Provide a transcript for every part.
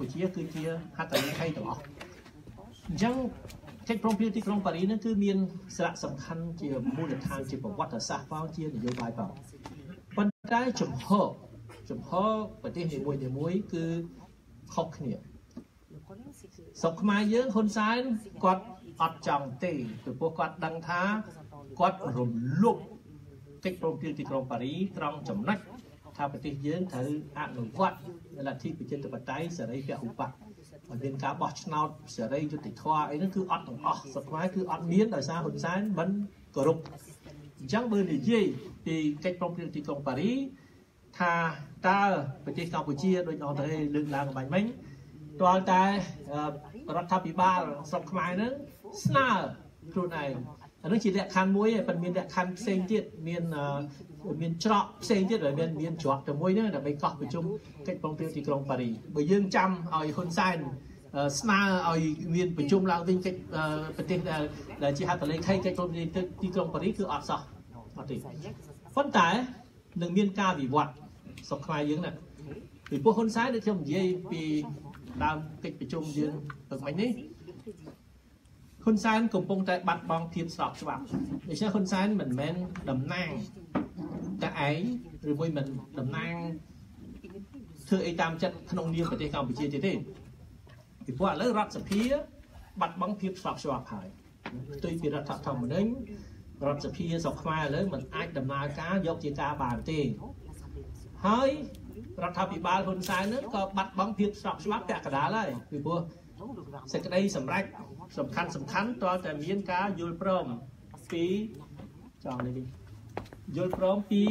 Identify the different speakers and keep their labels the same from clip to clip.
Speaker 1: កម្ពុជាគឺជាហត្ថលេខីទាំងអស់អញ្ចឹងកិច្ចព្រមព្រៀងទីក្រុងប៉ារីសនឹងគឺមានសារៈសំខាន់ជាមូលដ្ឋានជាប្រវត្តិសាស្ត្រផងជានយោបាយផងប៉ុន្តែចំហប្រទេសនីមួយៗគឺខុសគ្នាស្រុកខ្មែរយើងហ៊ុនសែនគាត់អត់ចង់ទេពីព្រោះគាត់ដឹងថាគាត់រំលោភកិច្ចព្រមព្រៀងទីក្រុងប៉ារីសត្រង់ចំណុចថាប្រទេសយើងត្រូវអនុវត្តលទ្ធិប្រជាធិបតេយ្យសេរីពហុបកមានការបោះឆ្នោតសេរីយុត្តិធម៌អីហ្នឹងគឺអត់ទាំងអស់ស្រុកខ្មែរគឺអត់មានដោយសារហ៊ុនសែនមិនគោរពអញ្ចឹងបើនិយាយពីកិច្ចព្រមព្រៀងទីក្រុងប៉ារីសថាតើប្រទេសកម្ពុជាដូចអង្គទៅលើកឡើងបាញ់មិញទាល់តែរដ្ឋាភិបាលស្រុកខ្មែរហ្នឹងស្នើខ្លួនឯងអានោះជាលក្ខខណ្ឌមួយឯប៉ុន្តែមានលក្ខខណ្ឌផ្សេងទៀតមានច្រកផ្សេងទៀតហើយមានច្រកតែមួយហ្នឹងដើម្បីកោះប្រជុំកិច្ចព្រមព្រៀងទីក្រុងប៉ារីសបើយើងចាំឲ្យហ៊ុនសែនស្នើឲ្យមានប្រជុំឡើងវិញកិច្ចប្រទេសដែលជាហត្ថលេខីកិច្ចព្រមព្រៀងទីក្រុងប៉ារីសគឺអត់សោះអត់ទេប៉ុន្តែនឹងមានការវិវត្តស្រុកខ្មែរយើងណាពីព្រោះហ៊ុនសែនដូចខ្ញុំនិយាយពីដើមកិច្ចប្រជុំយើងទៅមិញនេះហ៊ុនសែនកំពុងតែបាត់បង់ភាពស្របច្បាប់ដូច្នេះហ៊ុនសែនមិនមែនតំណាងតែឯងឬមួយមិនតំណាងធ្វើអីតាមចិត្តក្នុងនាមប្រទេសកម្ពុជាទេពីព្រោះឥឡូវរដ្ឋសភាបាត់បង់ភាពស្របច្បាប់ហើយផ្ទុយពីរដ្ឋធម្មនុញ្ញរដ្ឋសភាស្រុកខ្មែរឥឡូវមិនអាចដំណើរការយកជាការបានទេហើយរដ្ឋាភិបាលហ៊ុនសែននឹងក៏បាត់បង់ភាពស្របច្បាប់ពាក់កណ្ដាលហើយពីព្រោះសេចក្តីសម្រេចសំខាន់តើតែមានការយល់ព្រមពីយល់ព្រមពី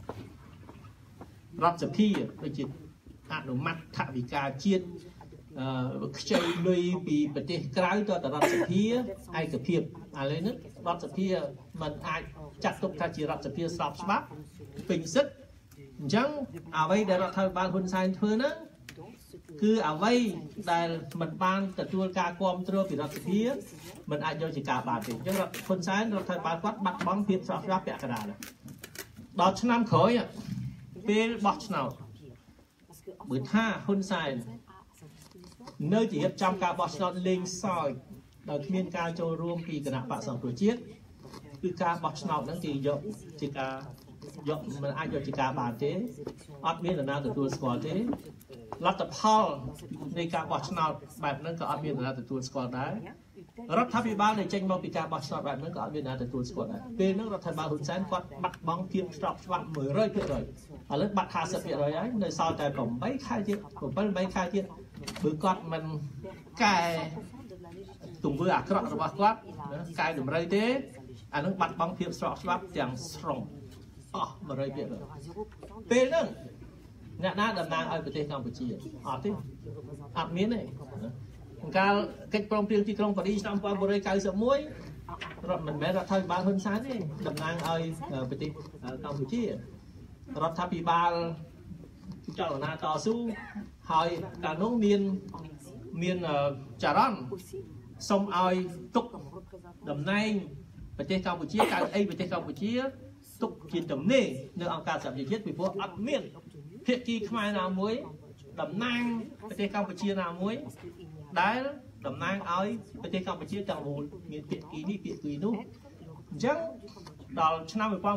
Speaker 1: រដ្ឋសភាដូចជាអនុម័តថវិកាជាតិខ្ចីលុយពីប្រទេសក្រៅទៅរដ្ឋសភាឯកភាពឥឡូវនេះរដ្ឋសភាមិនអាចចាត់ទុកថាជារដ្ឋសភាស្របច្បាប់ពេញសិទ្ធិអញ្ចឹងអ្វីដែលរដ្ឋាភិបាលហ៊ុនសែនធ្វើហ្នឹងគឺអ្វីដែលមិនបានទទួលការគ្រប់គ្រងពីរដ្ឋសភាមិនអាចយកជាការបានទេអញ្ចឹងហ៊ុនសែនរដ្ឋាភិបាលគាត់បាត់បង់ភាពស្របច្បាប់ពាក់កណ្ដាលដល់ឆ្នាំក្រោយពេលបោះឆ្នោតបើថាហ៊ុនសែននៅជារៀបចំការបោះឆ្នោតលេងសើចដោយគ្មានការចូលរួមពីគណៈបក្សសង្គ្រោះជាតិគឺការបោះឆ្នោតហ្នឹងគេយកជាការយកមិនអាចយកជាការបានទេអត់មាននរណាទទួលស្គាល់ទេលទ្ធផលនៃការបោះឆ្នោតបែបហ្នឹងក៏អត់មាននរណាទទួលស្គាល់ដែររដ្ឋាភិបាលដែលចេញមកពីការបោះឆ្នោតបែបហ្នឹងក៏អត់មាននរណាទទួលស្គាល់ដែរពេលហ្នឹងរដ្ឋាភិបាលហ៊ុនសែនគាត់បាត់បង់ភាពស្របច្បាប់ 100% ឥឡូវបាត់ 50% ហើយនៅសល់តែ8 ខែទៀត7 ខែទៀតបើគាត់មិនកែទង្វើអាក្រក់របស់គាត់កែតម្រូវទេអានឹងបាត់បង់ភាពស្របច្បាប់ទាំងស្រុងអស់ 100% ពេលហ្នឹងអ្នកណាតំណាងឲ្យប្រទេសកម្ពុជាអត់ទេអត់មានទេកាលកិច្ចព្រមព្រៀងទីក្រុងប៉ារីសឆ្នាំ1991រដ្ឋមិនមែនរដ្ឋាភិបាលហ៊ុនសែនទេតំណាងឲ្យប្រទេសកម្ពុជារដ្ឋាភិបាលចលនាតស៊ូហើយកាលនោះមានចរន្តសុំឲ្យទុកតំណែងប្រទេសកម្ពុជាកៅអីប្រទេសកម្ពុជាទុកជាទំនេរនៅអង្គការសហប្រជាជាតិពីព្រោះអត់មានភាគីខ្មែរណាមួយតំណាងប្រទេសកម្ពុជាណាមួយដែលតំណាងឲ្យប្រទេសកម្ពុជាទាំងមូលមានភាគីនេះភាគីនោះអញ្ចឹងដល់ឆ្នាំ2018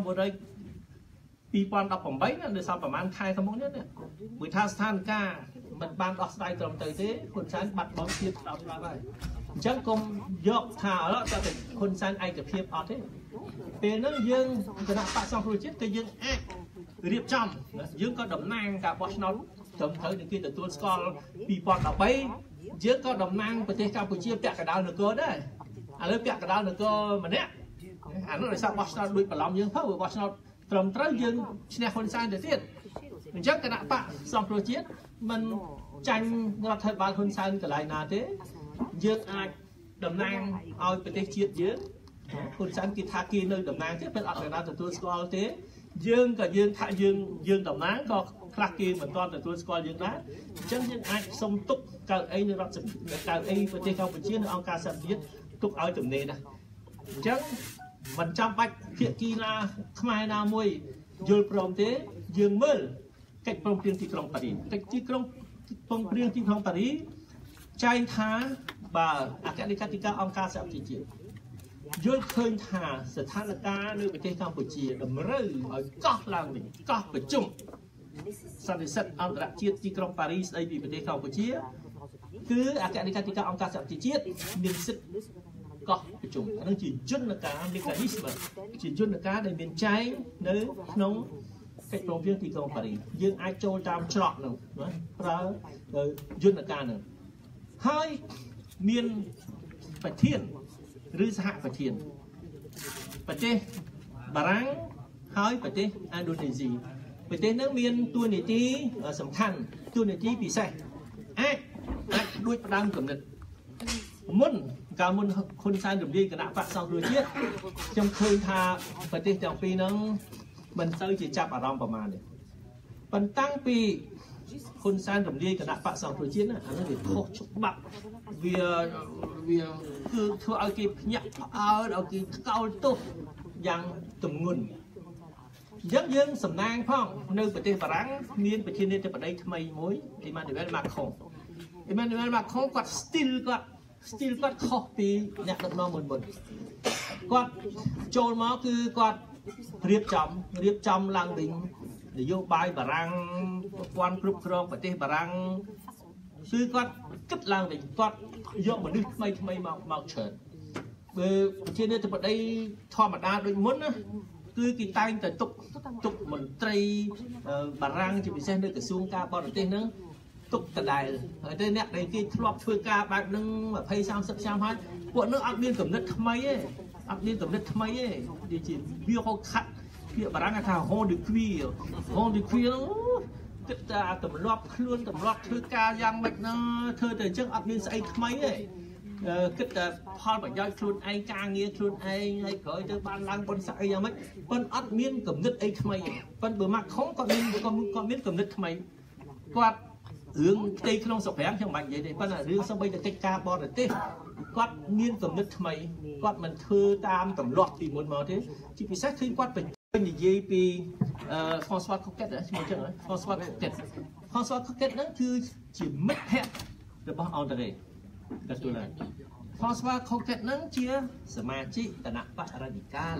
Speaker 1: នៅសល់ប្រហែលខែខាងមុខនេះមួយថាស្ថានភាពមិនបានដោះស្រាយត្រឹមត្រូវទេហ៊ុនសែនបាត់បង់ភាពស្ដាប់ហើយអញ្ចឹងកុំយកថាឥឡូវតែហ៊ុនសែនឯកភាពអត់ទេពេលហ្នឹងយើងគណៈបក្សសង្គ្រោះជាតិគឺយើងអាចរៀបចំយើងក៏តំណាងការបោះឆ្នោតត្រឹមត្រូវនឹងគេទទួលស្គាល់2013យើងក៏តំណាងប្រទេសកម្ពុជាពាក់កណ្ដាលនគរដែរឥឡូវពាក់កណ្ដាលនគរម្នាក់អានោះដោយសារបោះឆ្នោតដូចបន្លំយើងទៅបោះឆ្នោតត្រឹមត្រូវយើងឈ្នះហ៊ុនសែនទៅទៀតអញ្ចឹងគណៈបក្សសង្គ្រោះជាតិមិនចាញ់រដ្ឋាភិបាលហ៊ុនសែនកន្លែងណាទេយើងអាចតំណាងឲ្យប្រទេសជាតិយើងហ៊ុនសែនគេថាគេនៅតំណាងទេពេលអត់អ្នកណាទទួលស្គាល់ទេយើងក៏យើងថាយើងតំណាងក៏ខ្លះគេមិនទាន់ទទួលស្គាល់យើងដែរអញ្ចឹងយើងអាចសុំទុកកៅអីនៅរដ្ឋកៅអីប្រទេសកម្ពុជានៅអង្គការសហប្រជាជាតិទុកឲ្យទំនេរណាអញ្ចឹងមិនចាំបាច់ភាគីណាខ្មែរណាមួយយល់ព្រមទេយើងមើលកិច្ចព្រមព្រៀងទីក្រុងប៉ារីសកិច្ចទីពងព្រៀងទីក្រុងប៉ារីចែងថាបើអគ្គលេខាធិការអង្គការសហប្រជាជាតិយល់ឃើញថាស្ថានភាពនៅប្រទេសកម្ពុជាតម្រូវឲ្យកោះឡើងវិញកោះប្រជុំសន្និសីទអន្តរជាតិទីក្រុងប៉ារីស្ដីពីប្រទេសកម្ពុជាគឺអគ្គលេខាធិការអង្គការសហប្រជាជាតិមានសិទ្ធិកោះប្រជុំអានឹងជាយន្តការ mechanism ជាយន្តការដែលមានចែងនៅក្នុងកិច្ចព្រមព្រៀងទីក្រុងប៉ារីយើងអាចចូលតាមច្រកនោះណាប្រើយន្តការនោះហើយមានប្រធានឬសហប្រធានប្រទេសបារាំងហើយប្រទេសឥណ្ឌូនេស៊ីប្រទេសនោះមានតួនាទីសំខាន់តួនាទីពិសេសអាចដូចផ្ដើមគំនិតមុនកាលមុនហ៊ុនសែនរំលាយគណៈបកសង្គ្រោះជាតិខ្ញុំឃើញថាប្រទេសទាំងពីរហ្នឹងមិនសូវជាចាប់អារម្មណ៍ប្រមាណទេប៉ុន្តែតាំងពីហ៊ុនសែនរំលាយគណៈបកសង្គ្រោះជាតិណាអានេះវាខុសច្បាប់វាគឺធ្វើឲ្យគេភ្ញាក់ផ្អើលឲ្យគេថ្កោលទោសយ៉ាងទម្ងន់អញ្ចឹងយើងសំណាងផងនៅប្រទេសបារាំងមានប្រធានាធិបតីថ្មីមួយអ៊ីម៉ានូអែលម៉ាខុងគាត់ still គាត់ខុសពីអ្នកដឹកនាំមុនគាត់ចូលមកគឺគាត់រៀបចំឡើងវិញនយោបាយបារាំងប្រព័ន្ធគ្រប់គ្រងប្រទេសបារាំងគឺគាត់គិតឡើងវិញគាត់យកមនុស្សថ្មីមកច្រើនបើប្រធានាធិបតីធម្មតាដូចមុនណាគឺគេតែងតែទុកមន្ត្រីបារាំងជាពិសេសនៅក្រសួងការបរទេសហ្នឹងទុកដដែលហើយតែអ្នកដែលគេធ្លាប់ធ្វើការបែបហ្នឹង20-30 ឆ្នាំហើយពួកនោះអត់មានគំនិតថ្មីទេនិយាយជាវាហៅខាត់ពាក្យបារាំងថា Hon de cuir គិតថាទម្លាប់ខ្លួនទម្លាប់ធ្វើការយ៉ាងម៉េចណាធ្វើតែអញ្ចឹងអត់មានស្អីថ្មីទេគិតតែផលប្រយោជន៍ខ្លួនឯងការងារខ្លួនឯងហើយក្រោយទៅបានឡើងបុណ្យស័ក្តិអីយ៉ាងម៉េចប៉ុន្តែអត់មានគំនិតអីថ្មីទេប៉ុន្តែបើម៉ាក់ខុងគាត់មានគំនិតថ្មីគាត់រឿងផ្ទៃក្នុងស្រុកប្រាំងខ្ញុំមិនបាច់និយាយទេប៉ុន្តែរឿងសូម្បីតែកិច្ចការបរទេសគាត់មានគំនិតថ្មីគាត់មិនធ្វើតាមទម្លាប់ពីមុនមកទេជាពិសេសឃើញគាត់និយាយពី François Coquet ឈ្មោះចឹង François Coquet ហ្នឹងគឺជាមិត្តភក្តិរបស់អន្តរជាតិគាត់ទូឡើង François Coquet ហ្នឹងជាសមាជិកគណៈបក Radical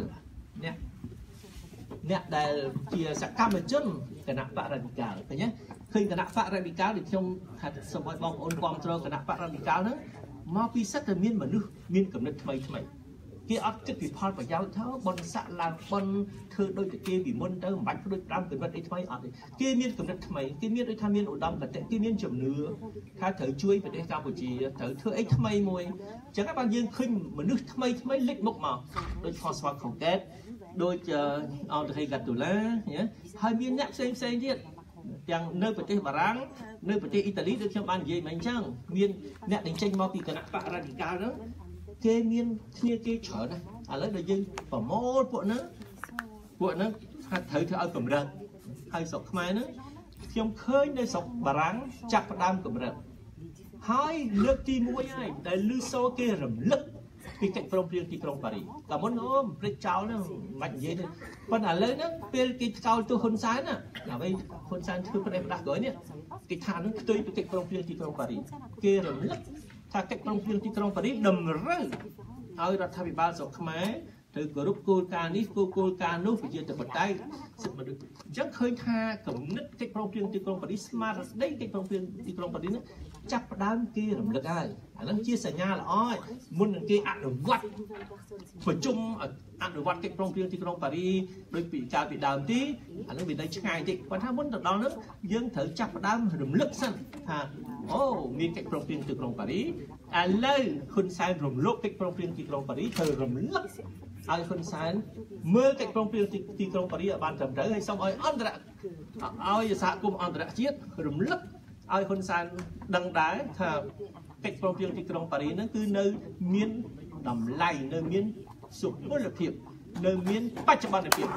Speaker 1: អ្នកដែលជាសកម្មជនគណៈបក Radical ឃើញទេឃើញគណៈបក Radical ដែលខ្ញុំថាសូមឲ្យបងប្អូនគ្រប់គ្រងគណៈបក Radical ហ្នឹងមកពីសិតតែមានមនុស្សមានគំនិតថ្មីគេអត់គិតពីផលប្រយោជន៍ទៅបនស័កឡើងបនធ្វើដូចតែគេពីមុនទៅមិនបាច់ដូចតាមគំនិតអីថ្មីអត់ទេគេមានគំនិតថ្មីគេមានដូចថាមានឧត្តមគតិគេមានជំនឿថាត្រូវជួយប្រទេសកម្ពុជាត្រូវធ្វើអីថ្មីមួយអញ្ចឹងបានយើងឃើញមនុស្សថ្មីលេចមុខមកដូច François Coquet ដូចAndré Gattolin ហើយមានអ្នកផ្សេងទៀតទាំងនៅប្រទេសបារាំងនៅប្រទេសអ៊ីតាលីដូចខ្ញុំបាននិយាយមិញអញ្ចឹងមានអ្នកដែលចេញមកពីគណៈបក Radical ហ្នឹងគេមានគ្នាគេច្រើនណាស់ឥឡូវដល់យើងប្រមូលពួកហ្នឹងថាត្រូវធ្វើឲ្យកម្រិតហើយស្រុកខ្មែរហ្នឹងខ្ញុំឃើញនៅស្រុកបារាំងចាប់ផ្ដើមកម្រិតហើយលើកទី1ហើយដែលលឺសូគេរំលឹកពីកិច្ចព្រមព្រៀងទីក្រុងប៉ារីកាលមុនព្រឹកចោលហ្នឹងមិននិយាយទេប៉ុន្តែឥឡូវហ្នឹងពេលគេថ្កោលទោសហ៊ុនសែនណាដើម្បីហ៊ុនសែនធ្វើផ្ដេសផ្ដាស់ក្រោយនេះគេថាហ្នឹងផ្ទុយពីកិច្ចព្រមព្រៀងទីក្រុងប៉ារីគេរំលឹកថាកិច្ចព្រមព្រៀងទីក្រុងប៉ារីតម្រូវឲ្យរដ្ឋាភិបាលស្រុកខ្មែរត្រូវគោរពគោលការណ៍នេះគោលការណ៍នោះប្រជាធិបតេយ្យសិទ្ធិមនុស្សអញ្ចឹងឃើញថាគំនិតកិច្ចព្រមព្រៀងទីក្រុងប៉ារីស្មារតីកិច្ចព្រមព្រៀងទីក្រុងប៉ារីនេះចាប់ផ្ដើមគេរំលឹកហើយអាហ្នឹងជាសញ្ញាល្អមុននឹងគេអនុវត្តប្រជុំអនុវត្តកិច្ចព្រមព្រៀងទីក្រុងប៉ារីដោយពីកាលពីដើមទីអាហ្នឹងវានៅឆ្ងាយតិចប៉ុន្តែមុនទៅដល់នោះយើងត្រូវចាប់ផ្ដើមរំលឹកសិនថាអូមានកិច្ចព្រមព្រៀងទីក្រុងប៉ារីឥឡូវហ៊ុនសែនរំលោភកិច្ចព្រមព្រៀងទីក្រុងប៉ារីត្រូវរំលឹកឲ្យហ៊ុនសែនមើលកិច្ចព្រមព្រៀងទីក្រុងប៉ារីឲ្យបានត្រឹមត្រូវហើយសូមឲ្យឲ្យសហគមន៍អន្តរជាតិរំលឹកឲ្យហ៊ុនសែនដឹងដែរថាកិច្ចព្រមព្រៀងទីក្រុងប៉ារីហ្នឹងគឺនៅមានតម្លៃនៅមានសុពលភាពនៅមានបច្ចុប្បន្នភាព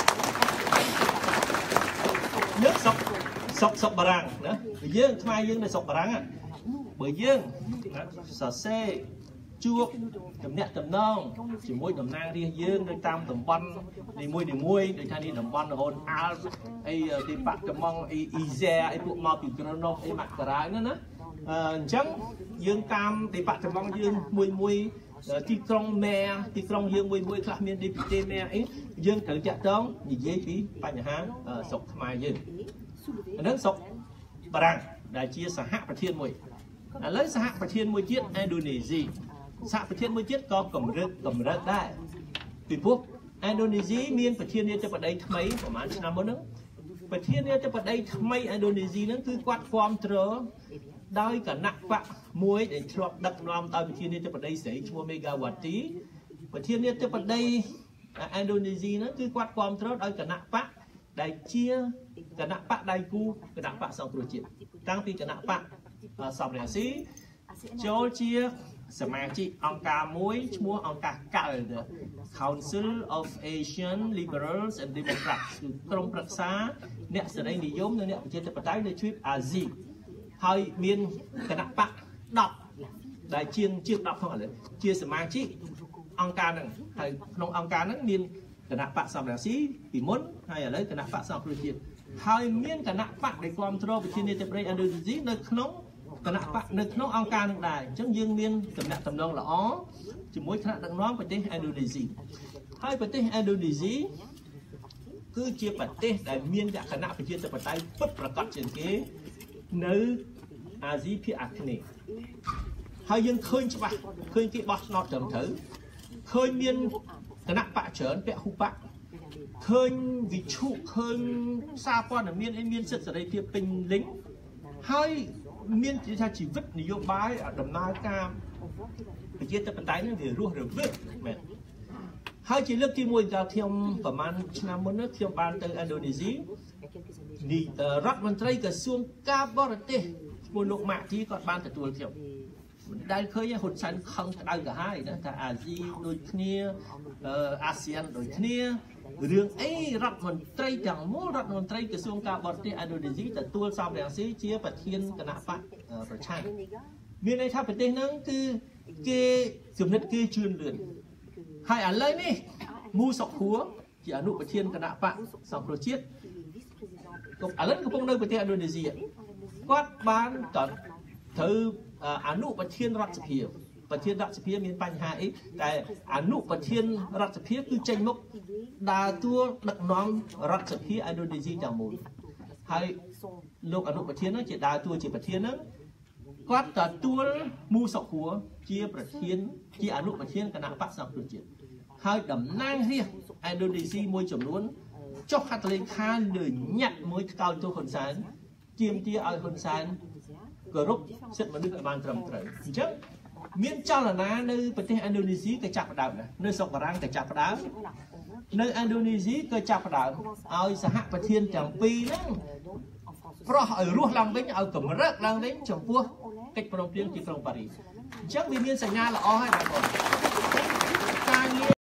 Speaker 1: នៅស្រុកបារាំងណាយើងខ្មែរយើងនៅស្រុកបារាំងបើយើងសរសេរជួបតំណាក់តំណងជាមួយតំណាងរាស្ត្រយើងនៅតាមតំបន់នីមួយដូចថានេះតំបន់រហូតអាល់អីទីបាក់កំងអ៊ីហ្សេអីពួកមកពីក្រណុកអីមកការ៉ាហ្នឹងណាអញ្ចឹងយើងតាមទីបាក់កំងយើងមួយទីក្រុងម៉ែទីក្រុងយើងមួយខ្លះមានទីប្រទេសម៉ែអីយើងត្រូវតាក់ទងនិយាយពីបញ្ហាស្រុកខ្មែរយើងអាហ្នឹងស្រុកបារាំងដែលជាសហប្រធានមួយឥឡូវសហប្រធានមួយទៀតឥណ្ឌូនេស៊ីសហប្រធានមួយទៀតក៏កម្រិតដែរពីព្រោះឥណ្ឌូនេស៊ីមានប្រធានាធិបតីថ្មីប្រហែលឆ្នាំមុនហ្នឹងប្រធានាធិបតីថ្មីឥណ្ឌូនេស៊ីហ្នឹងគឺគាត់គាំទ្រដោយគណៈបកមួយដែលធ្លាប់ដឹកនាំដោយប្រធានាធិបតីស្រីឈ្មោះមេហ្គាវ៉ាទីប្រធានាធិបតីឥណ្ឌូនេស៊ីហ្នឹងគឺគាត់គាំទ្រដោយគណៈបកដែលជាគណៈបកដៃគូគណៈបកសង្គ្រោះជាតិតាំងពីគណៈបកសំរងស៊ីចូលជាសមាជិកអង្គការមួយឈ្មោះអង្គការ CALD Council of Asian Liberals and Democrats គឺក្រុមប្រឹក្សាអ្នកសេរីនិយមនិងអ្នកប្រជាធិបតេយ្យនៅទ្វីបអាស៊ីហើយមានគណៈបក10ដែលជាង10ផងឥឡូវជាសមាជិកអង្គការហ្នឹងហើយក្នុងអង្គការហ្នឹងមានគណៈបកសំរងស៊ីពីមុនហើយឥឡូវគណៈបកសង្គ្រោះជាតិហើយមានគណៈបកដែលគ្រប់គ្រងប្រធានាធិបតីឥណ្ឌូនេស៊ីនៅក្នុងគណៈបកនៅក្នុងអង្គការនឹងដែរអញ្ចឹងយើងមានតំណែងតំណងល្អជាមួយថ្នាក់ដឹកនាំប្រទេសឥណ្ឌូនេស៊ីហើយប្រទេសឥណ្ឌូនេស៊ីគឺជាប្រទេសដែលមានលក្ខណៈប្រជាធិបតេយ្យពិតប្រាកដជាងគេនៅអាស៊ីភាគអាគ្នេយ៍ហើយយើងឃើញច្បាស់ឃើញគេបោះឆ្នោតត្រឹមត្រូវឃើញមានគណៈបកច្រើនពហុបកឃើញវិឈុឃើញសារព័ត៌មានមានសិទ្ធិសេរីភាពពេញលេញហើយមានថាជីវិតនយោបាយដំណើរការប្រជាធិបតេយ្យនេះវារស់រវើកមែនហើយជាលើកទី1កាលខ្ញុំប្រហែលឆ្នាំមុននេះខ្ញុំបានទៅឥណ្ឌូនេស៊ីរដ្ឋមន្ត្រីក្រសួងការបរទេសឈ្មោះលោកម៉ាក់ទីគាត់បានទទួលខ្ញុំមិនដែលឃើញហ៊ុនសែនខឹងក្តៅក្រហាយណាថាអាស៊ីដូចគ្នាអាស៊ានដូចគ្នារឿងអីរដ្ឋមន្ត្រីទាំងមូលរដ្ឋមន្ត្រីក្រសួងការបរទេសឥណ្ឌូនេស៊ីទទួលសំរងស៊ីជាប្រធានគណៈបកប្រឆាំងមានន័យថាប្រទេសហ្នឹងគឺគេជំនិតគេជឿនលឿនហើយឥឡូវនេះមូសុខួរជាអនុប្រធានគណៈបកសង្គ្រោះជាតិឥឡូវកំពុងនៅប្រទេសឥណ្ឌូនេស៊ីគាត់បានត្រូវអនុប្រធានរដ្ឋសភាប្រធានរដ្ឋសភាមានបញ្ហាអីតែអនុប្រធានរដ្ឋសភាគឺចេញមុខដើរតួដឹកនាំរដ្ឋសភាឥណ្ឌូនេស៊ីទាំងមូលហើយលោកអនុប្រធានហ្នឹងជាដើរតួជាប្រធានហ្នឹងគាត់ទទួលមូសុខួរជាប្រធានជាអនុប្រធានគណៈបកសង្គ្រោះជាតិហើយតំណាងរាស្ត្រឥណ្ឌូនេស៊ីមួយចំនួនចុះហត្ថលេខាលើញាក់មួយថ្កោលទោសហ៊ុនសែនទាមទារឲ្យហ៊ុនសែនគោរពសិទ្ធិមនុស្សឲ្យបានត្រឹមត្រូវអញ្ចឹងមានចលនានៅប្រទេសឥណ្ឌូនេស៊ីក៏ចាប់ផ្ដើមដែរនៅស្រុកបារាំងក៏ចាប់ផ្ដើមនៅឥណ្ឌូនេស៊ីក៏ចាប់ផ្ដើមឲ្យសហប្រធានទាំងពីរហ្នឹងប្រោះឲ្យរស់ឡើងវិញឲ្យកម្រើកឡើងវិញចំពោះកិច្ចព្រមព្រៀងទីក្រុងប៉ារីសអញ្ចឹងវាមានសញ្ញាល្អហើយបងប្អូនការងារ